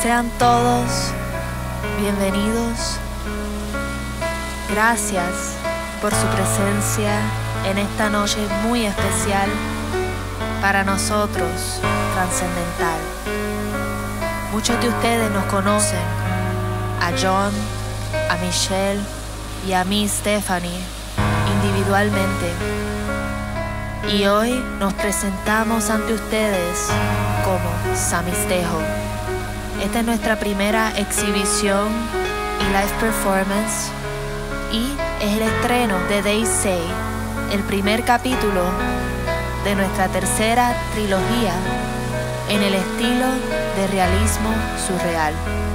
Sean todos bienvenidos. Gracias por su presencia en esta noche muy especial para nosotros, trascendental. Muchos de ustedes nos conocen, a John, a Michelle y a mí, Stephanie, individualmente. Y hoy nos presentamos ante ustedes como Samistejo. Esta es nuestra primera exhibición y live performance y es el estreno de They Say, el primer capítulo de nuestra tercera trilogía en el estilo de realismo surreal.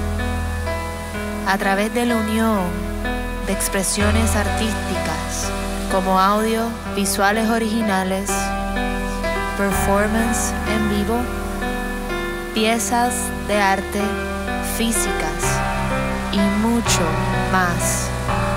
A través de la unión de expresiones artísticas como audio, visuales originales, performance en vivo, piezas de arte, físicas y mucho más.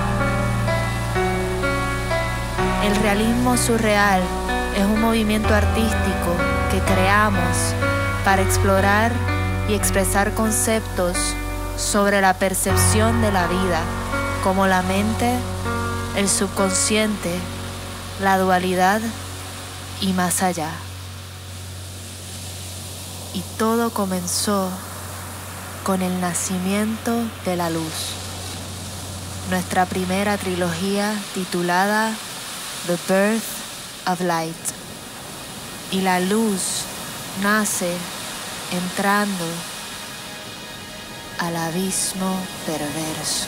El realismo surreal es un movimiento artístico que creamos para explorar y expresar conceptos sobre la percepción de la vida, como la mente, el subconsciente, la dualidad y más allá. Y todo comenzó con el nacimiento de la luz. Nuestra primera trilogía titulada The Birth of Light. Y la luz nace entrando al abismo perverso.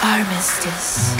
Armistice.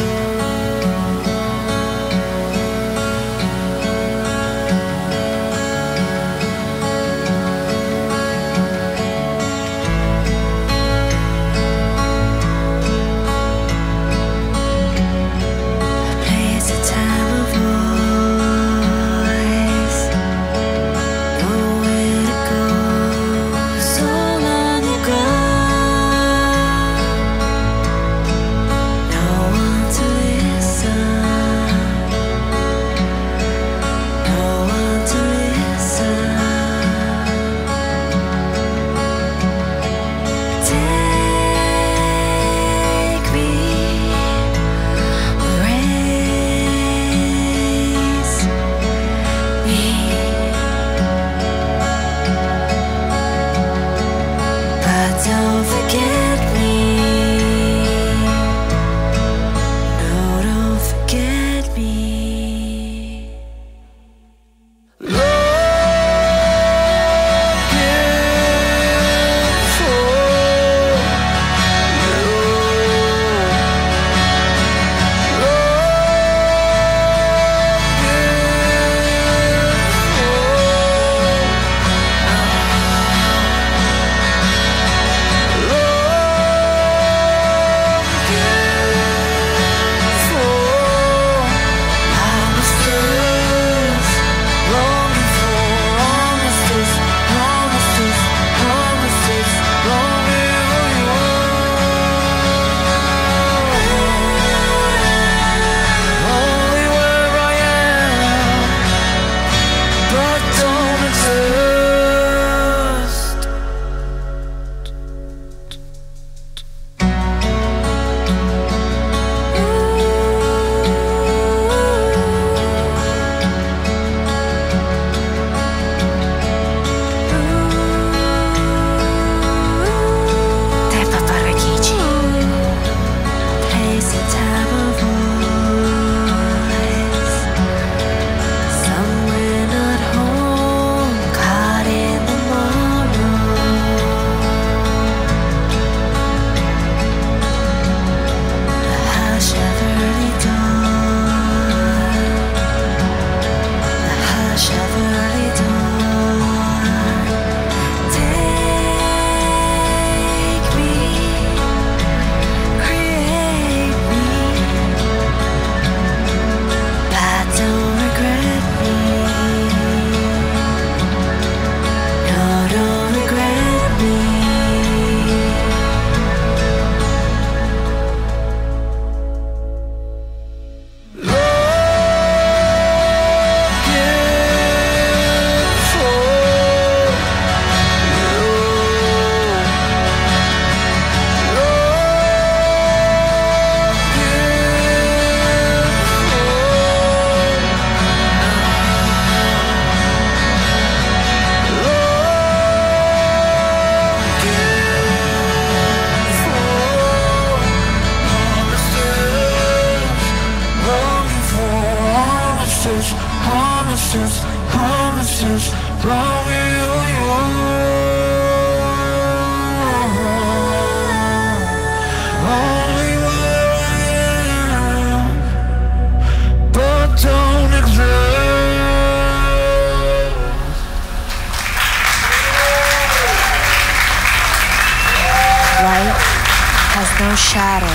No shadow,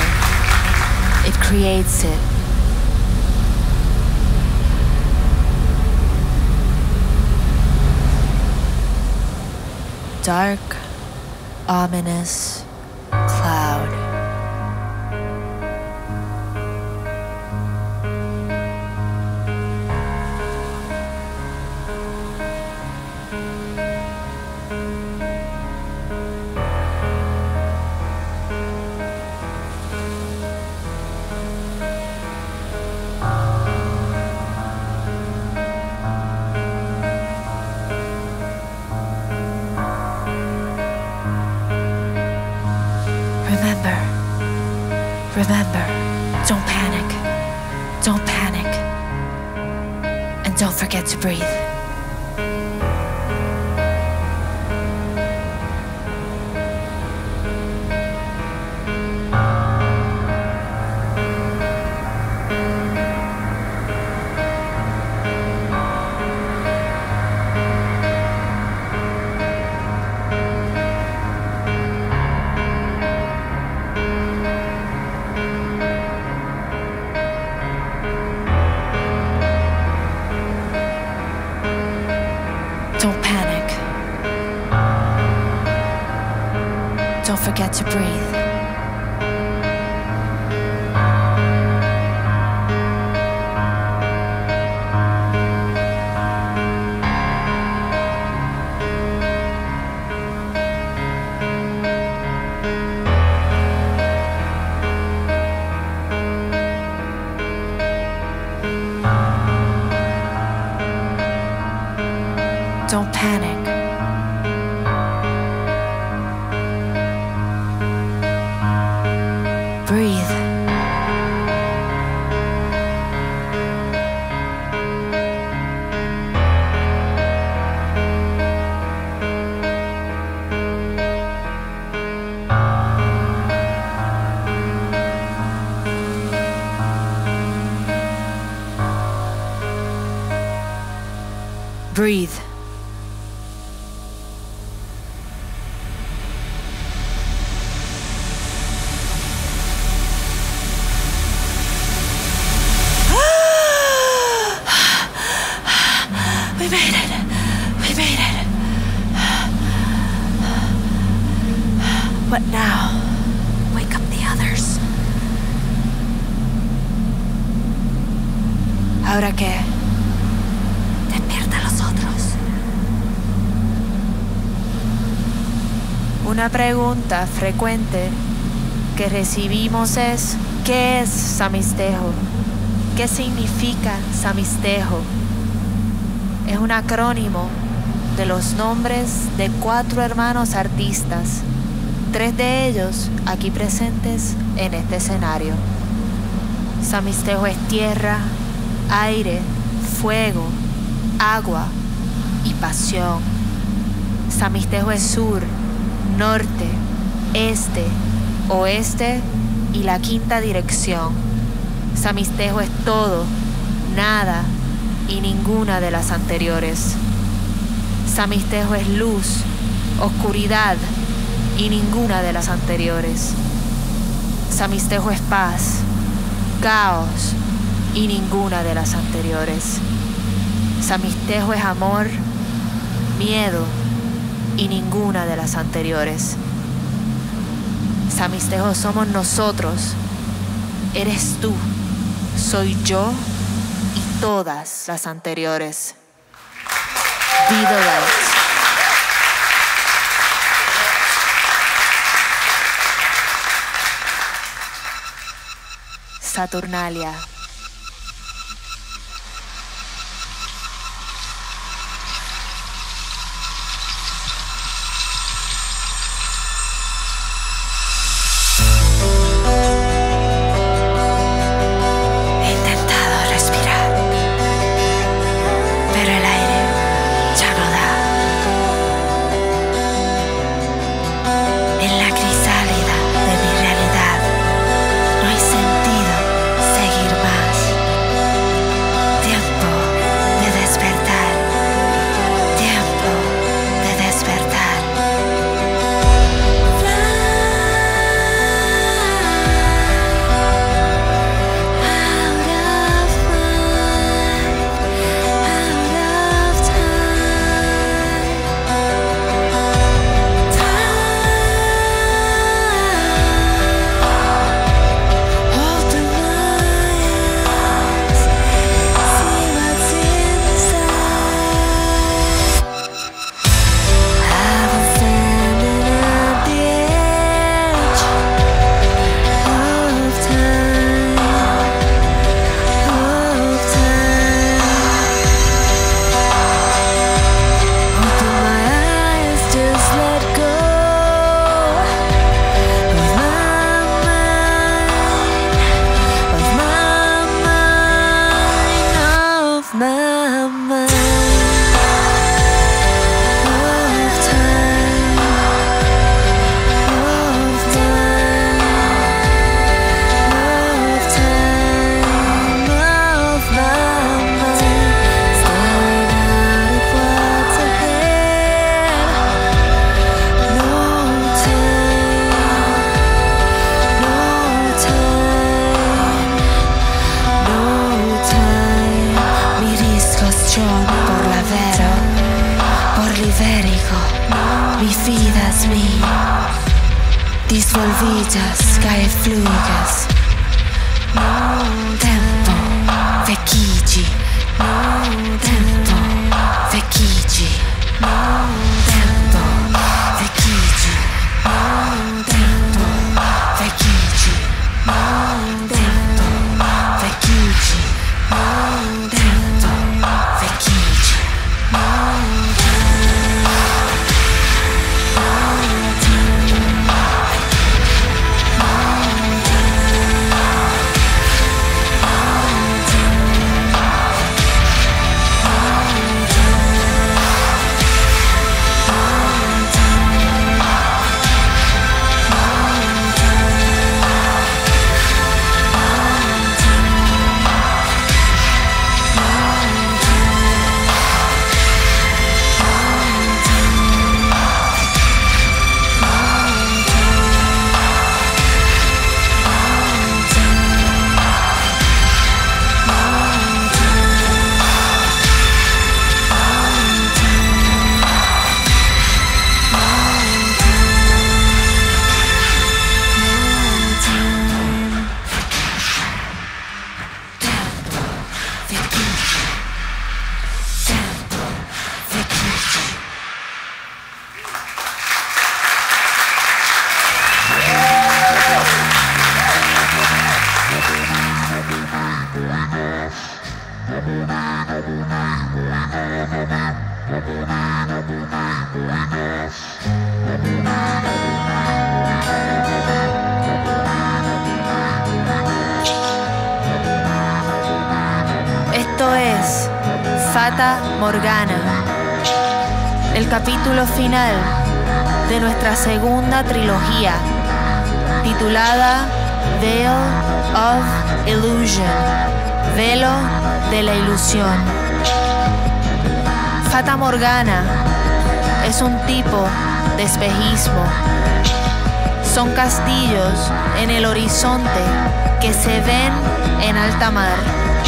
it creates it. Dark, ominous cloud. Remember, don't panic. Don't panic. And don't forget to breathe. Don't forget to breathe. Don't panic. Breathe. Breathe. We made it. We made it. What now? Wake up the others. ¿Ahora qué? Despierta a los otros. Una pregunta frecuente que recibimos es: ¿qué es Samistejo? ¿Qué significa Samistejo? Es un acrónimo de los nombres de 4 hermanos artistas, 3 de ellos aquí presentes en este escenario. Samistejo es tierra, aire, fuego, agua y pasión. Samistejo es sur, norte, este, oeste y la quinta dirección. Samistejo es todo, nada y ninguna de las anteriores. Samistejo es luz, oscuridad y ninguna de las anteriores. Samistejo es paz, caos y ninguna de las anteriores. Samistejo es amor, miedo y ninguna de las anteriores. Samistejo somos nosotros, eres tú, soy yo y todas las anteriores. Be the light. Saturnalia. Mi fidas mi disvolvidas cae flugas. Tempo vecchigi, tempo vecchigi, tempo vecchigi, tempo vecchigi, tempo vecchigi, tempo vecchigi. Esto es Fata Morgana, el capítulo final de nuestra segunda trilogía, titulada Veil of Illusion, Velo de la Ilusión. Fata Morgana es un tipo de espejismo. Son castillos en el horizonte que se ven en alta mar,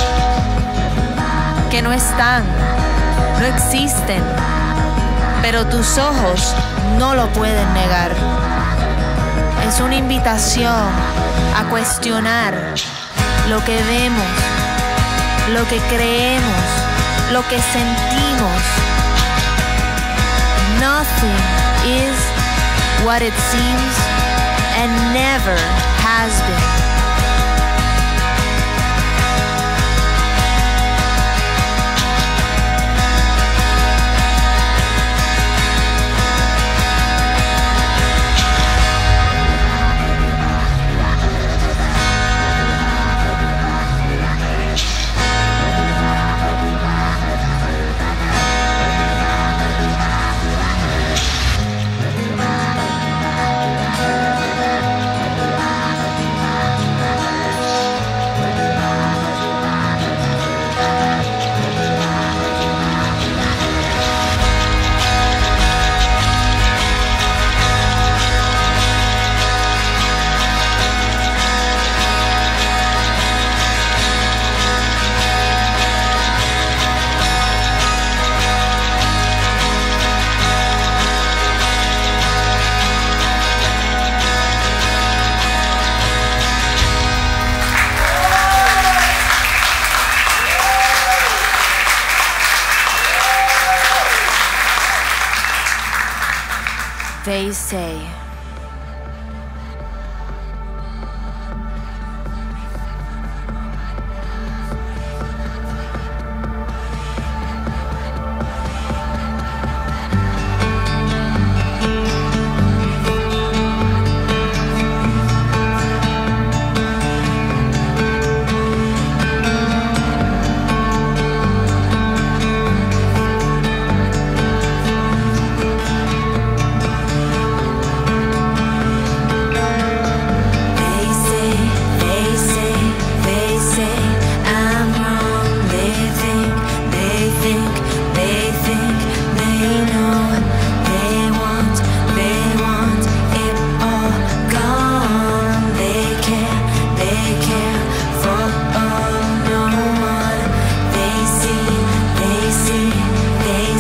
que no están, no existen, pero tus ojos no lo pueden negar. Es una invitación a cuestionar lo que vemos, lo que creemos, lo que sentimos. Nothing is what it seems and never has been. They say.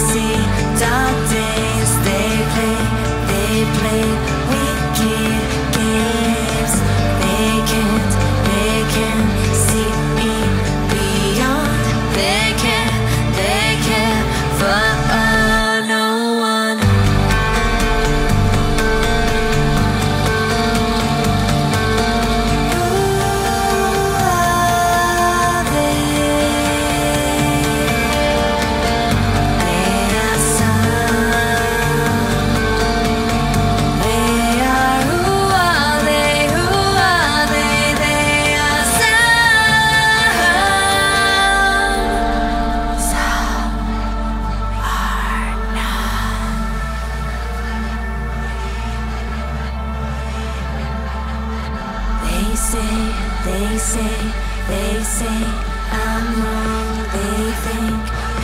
Wicked say I'm wrong. They think,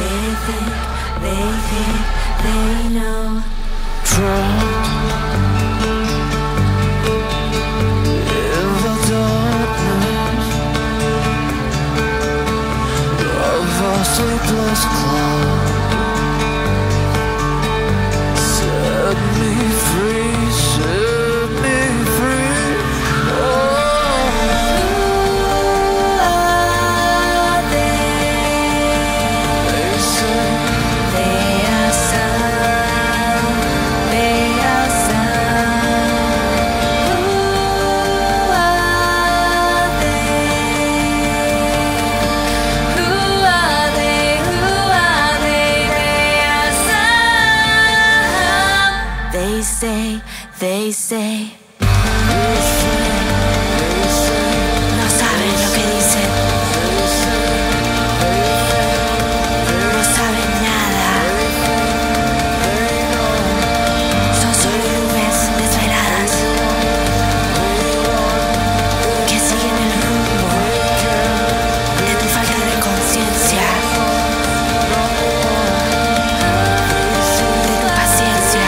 they know. Drown in the darkness of our sleepless cloud. Set me free, set me free. Oh. They say, no saben lo que dicen, no saben nada, son solo nubes desveladas que siguen el rumbo de tu falta de conciencia, de tu paciencia,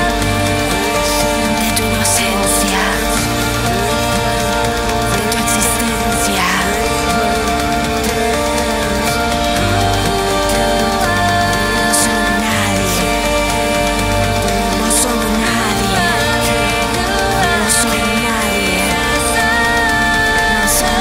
de tu inocencia, de tu existencia. No son nadie, no son nadie, no son nadie, no son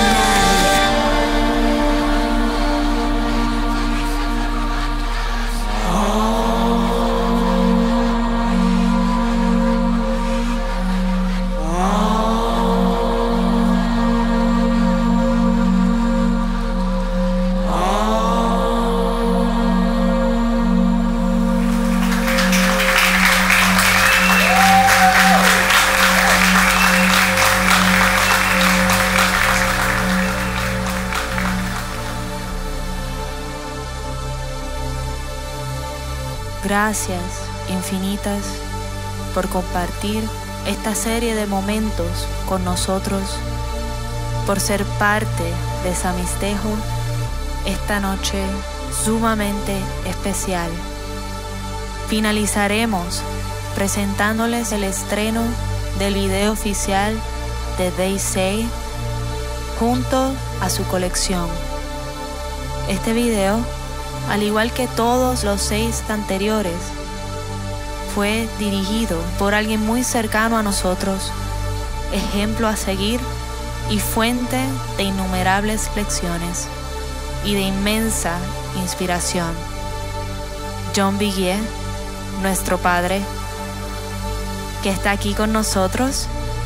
Gracias infinitas por compartir esta serie de momentos con nosotros, por ser parte de Samistejo esta noche sumamente especial. Finalizaremos presentándoles el estreno del video oficial de They Say junto a su colección. Este video, al igual que todos los 6 anteriores, fue dirigido por alguien muy cercano a nosotros, ejemplo a seguir y fuente de innumerables lecciones y de inmensa inspiración. John Biguier, nuestro padre, que está aquí con nosotros.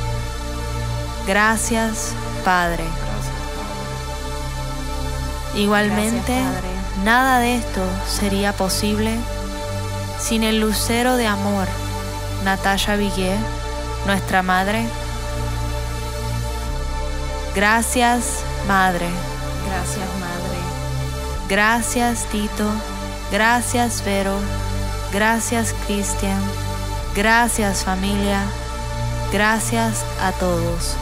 Gracias, Padre. Igualmente, Gracias, Padre. Nada de esto sería posible sin el lucero de amor, Natasha Biguier, nuestra madre. Gracias, Madre. Gracias, Madre. Gracias, Tito. Gracias, Vero. Gracias, Cristian. Gracias, familia. Gracias a todos.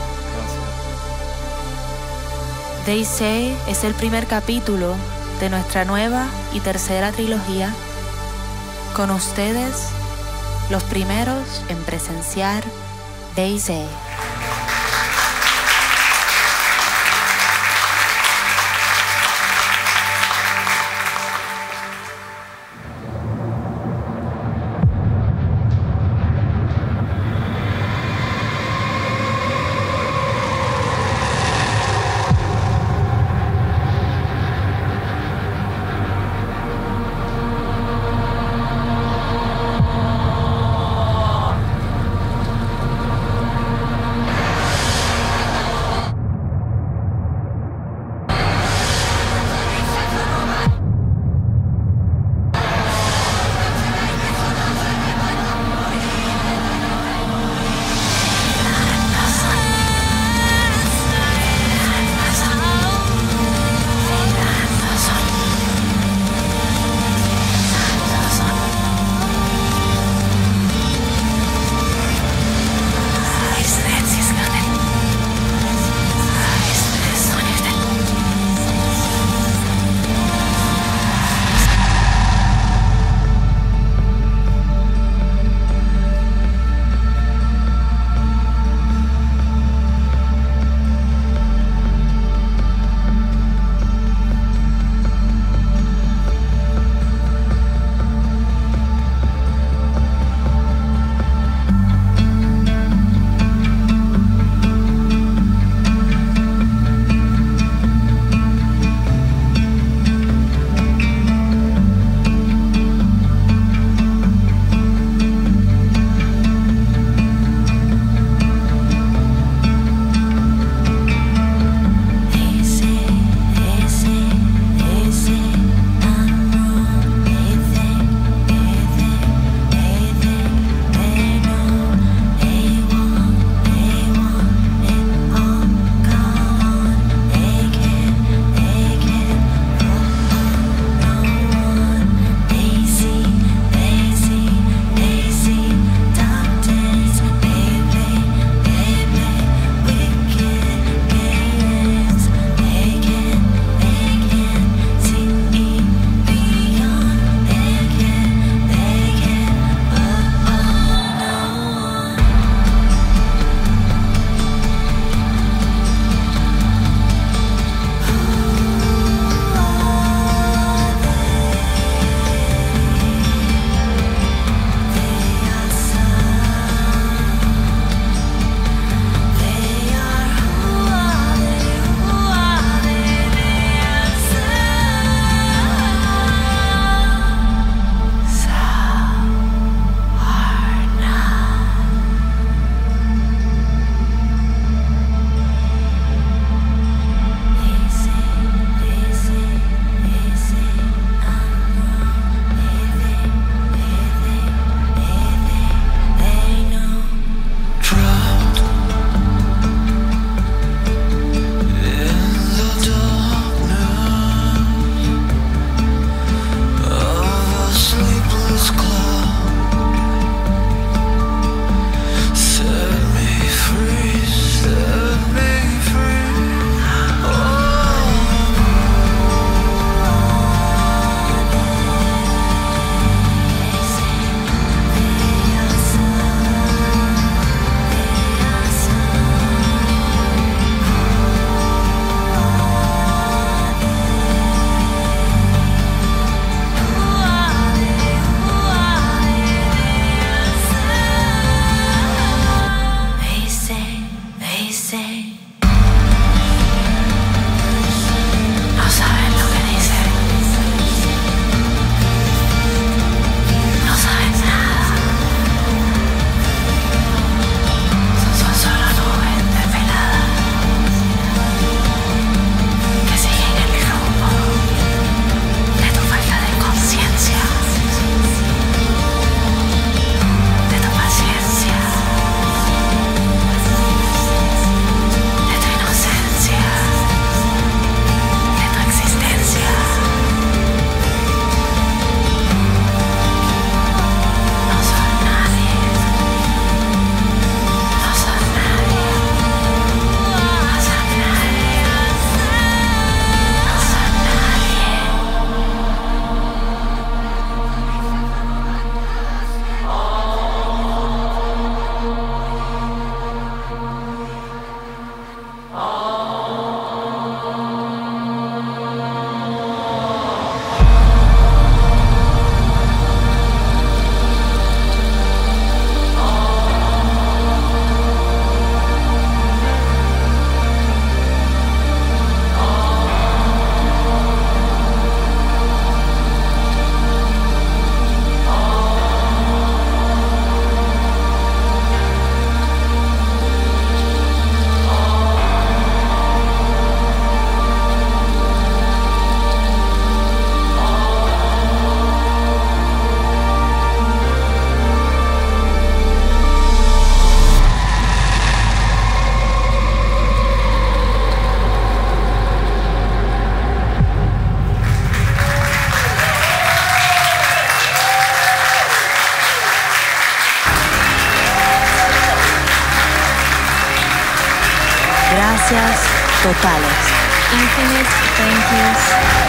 They Say es el primer capítulo de nuestra nueva y tercera trilogía. Con ustedes, los primeros en presenciar They Say. Gracias totales. Infinite thank yous.